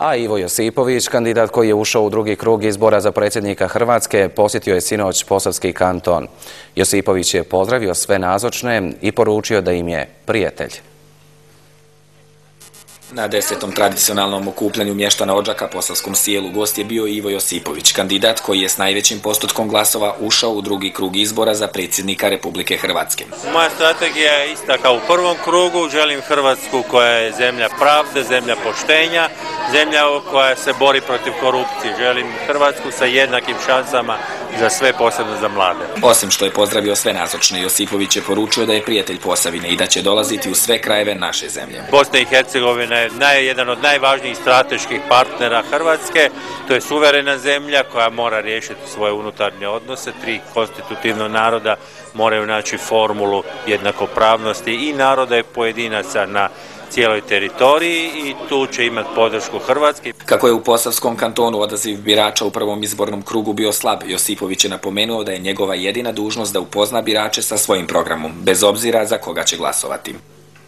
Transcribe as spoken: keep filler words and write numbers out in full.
A Ivo Josipović, kandidat koji je ušao u drugi krug izbora za predsjednika Hrvatske, posjetio je sinoć Posavski kanton. Josipović je pozdravio sve nazočne i poručio da im je prijatelj. Na desetom tradicionalnom okupljanju mještana Odžaka Posavskom Sjelu gost je bio Ivo Josipović, kandidat koji je s najvećim postotkom glasova ušao u drugi krug izbora za predsjednika Republike Hrvatske. Moja strategija je ista kao u prvom krugu. Želim Hrvatsku koja je zemlja pravde, zemlja poštenja, zemlja koja se bori protiv korupcije. Želim Hrvatsku sa jednakim šansama za sve, posebno za mlade. Osim što je pozdravio sve nazočne, Josipović je poručio da je prijatelj Posavine i da će dolaziti u sve krajeve naše zemlje. Bosna i Hercegovina je naj, jedan od najvažnijih strateških partnera Hrvatske. To je suverena zemlja koja mora riješiti svoje unutarnje odnose. Tri konstitutivna naroda moraju naći formulu jednakopravnosti i naroda i pojedinaca na cijeloj teritoriji i tu će imati podršku Hrvatske. Kako je u Posavskom kantonu odaziv birača u prvom izbornom krugu bio slab, Josipović je napomenuo da je njegova jedina dužnost da upozna birače sa svojim programom, bez obzira za koga će glasovati.